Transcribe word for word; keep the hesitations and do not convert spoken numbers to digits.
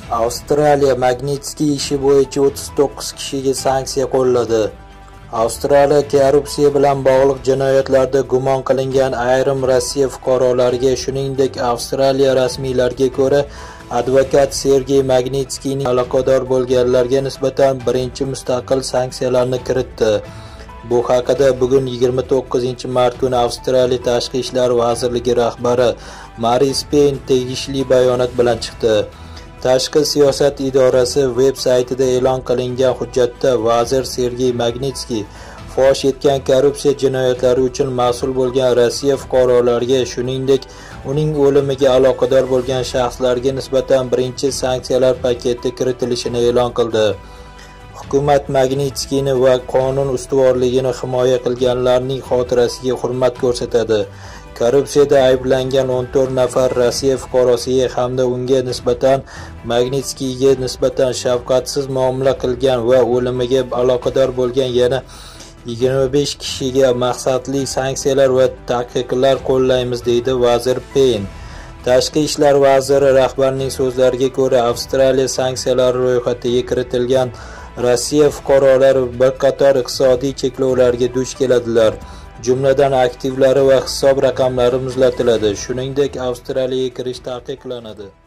Avstraliya Magnitskiy ishi bo'yicha o'ttiz to'qqiz kishiga sanksiya qo'lladi. Avstraliya korrupsiya bilan bog'liq jinoyatlarda gumon qilingan ayrim Rossiya fuqarolariga, shuningdek, Avstraliya rasmiylariga ko'ra, advokat Sergey Magnitskiyning aloqador bo'lganlarga nisbatan birinchi mustaqil sanksiyalarni kiritdi. Bu haqida bugun yigirma to'qqizinchi mart kuni Avstraliya Tashqi ishlar vazirligi rahbari Marise Payne tegishli bayonot bilan chiqdi. Tashqi siyosat idorasi veb-saytida e'lon qilingan hujjatda vazir Sergey Magnitskiy fosh etgan korrupsiya jinoyatlari uchun mas'ul bo'lgan Rossiya fuqarolariga, shuningdek, uning o'limiga aloqador bo'lgan shaxslarga nisbatan birinchi sanksiyalar paketi kiritilishini e'lon qildi. Hukumat Magnitskiyni va qonun ustuvorligini himoya qilganlarning xotirasiga hurmat ko'rsatadi. Korrupsiyada ayblangan o'n to'rt nafar Rossiya fuqarosiga hamda unga nisbatan Magnitskiyga nisbatan shafqatsiz muomala qilgan va o'limiga aloqador bo'lgan yana yigirma besh kishiga maqsadli sanksiyalar va taqiqlar qo'llaymiz, deydi vazir Payne. Tashqi ishlar vaziri rahbarining so'zlariga ko'ra, Avstraliya sanksiyalari ro'yxatiga kiritilgan Rossiya fuqarolari bir qator iqtisodiy cheklovlarga duch keladilar. Jumladan aktivlari va hisob raqamlari muzlatiladi. Shuningdek, Avstraliyaga kirish taqiqlanadi.